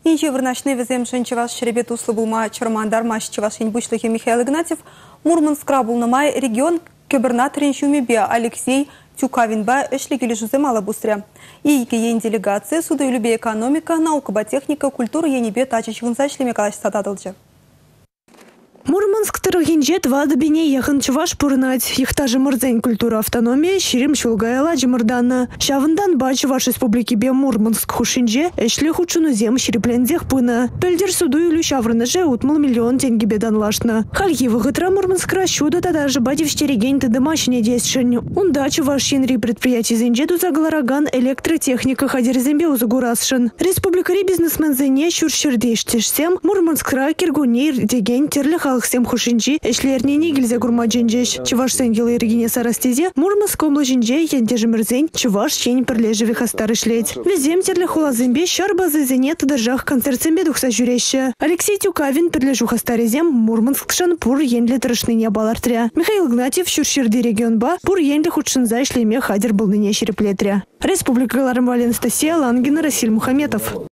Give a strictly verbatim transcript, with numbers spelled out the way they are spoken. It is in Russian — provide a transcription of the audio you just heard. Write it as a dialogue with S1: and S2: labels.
S1: Инче вырначный веземшен чеваш шеребет услыбулма чармандар маш чевашин бучлыхи Михаил Игнатьев, Мурманск булнамай регион губернаторин Шумебе Алексей Тюкавинба эшлигели жузем алабустря. И ен делегация суда любе экономика, наука, техника, культура енебе тачичвын зачлеме калаш сатадылчы.
S2: Мурманск тырыгинже твады бине яхын чуваш пурнать. Ихтажы мырзень культура автономия ширим шулгайла жымырданна. Шавындан ба Чуваш республики бе Мурманск хушинже эшле хучуну зем шириплензех пына. Пельдер суду илю шаврыныже утмал миллион тенге бедан лашна. Хальги выгытра Мурманскра щуда татаржы бади в стерегень тады машине десшень. Унда Чуваш шинри предприятий зенжеду заглараган электротехника хадер зембе узагурасшин. Республикари бизнесмен зене щурщердештешсем Мурманскра киргунейр дегень терлих всем хушинчи, эшлерни нигельзе гурмаджинжеш. Чуваш сенгелы Регине Сарастезе, Мурманск облажинже, ендежи мырзень, Чуваш чень прилежевих остары шлеть. Везем терли хулазымбе, шарбазы зенет держах концерт зембе духса жюреще. Алексей Тюкавин прилежух остары зем, Мурманск шанпур енле тырышны не балартря. Михаил Игнатьев щурщерди регион ба, пур енле худшинза шлеме хадер был ныне щереплетря. Республика Галармвали Анастасия Лангина, Расиль Мухаметов.